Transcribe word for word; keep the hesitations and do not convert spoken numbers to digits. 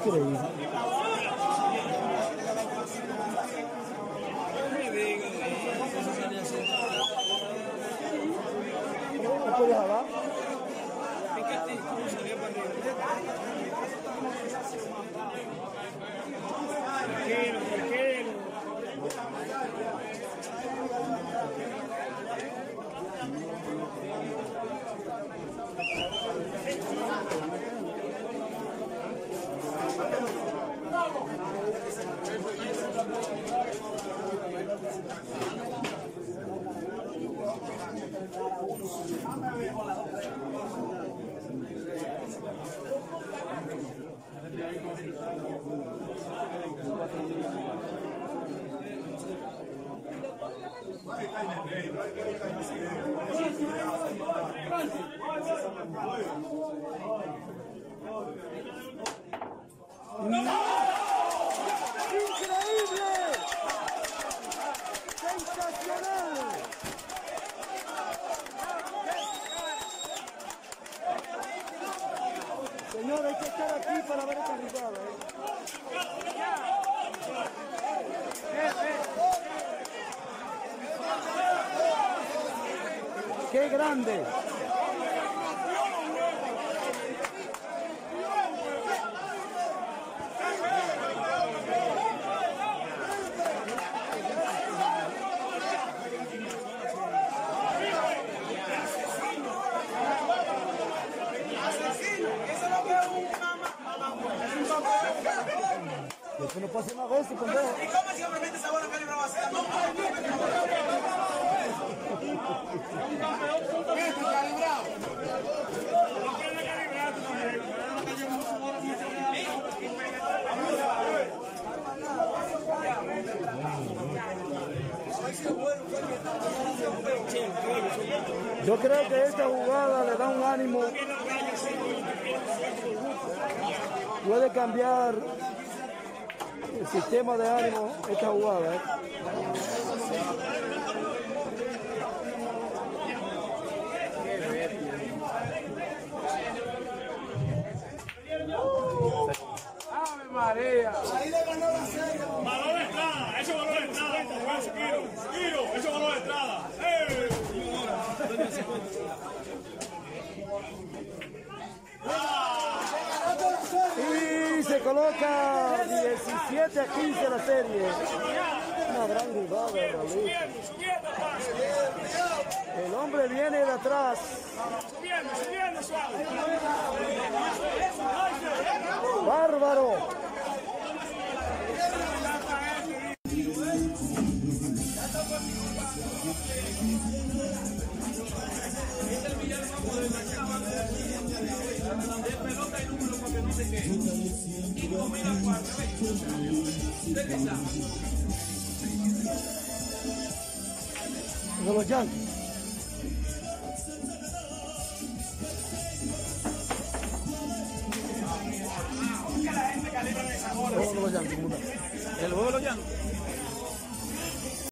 Increíble. ¿No puedes hablar? Tranquilo, tranquilo. ¡Increíble! ¡Sensacional! Señor, hay que estar aquí para ver esta jugada, ¿eh? ¡Qué grande! Eso no pasa una vez, pendejo. ¿Y cómo simplemente esa bola calibrada así? No, ¿qué calibrado? No prende calibrado, Yo creo que esta jugada le da un ánimo. Puede cambiar el sistema de ánimo esta jugada, ¿eh? ¡Ave María! Ahí le ganó la serie. ¡Balón de entrada! ¡Eso balón de entrada! ¡Kiro! ¡Kiro! ¡Eso balón de entrada! ¡Eh! Y se coloca diecisiete a quince la serie. Una gran jugada, realmente. ¡Subiendo, subiendo, paso! El hombre viene de atrás. ¡Subiendo, subiendo, suave! ¡Bárbaro! De pelota y número porque no sé qué. Y comida cuatro, ¿de qué está? De los Yankees. Que la gente calibra esa bola. De los Yankees. ¿El juego de los Yankees?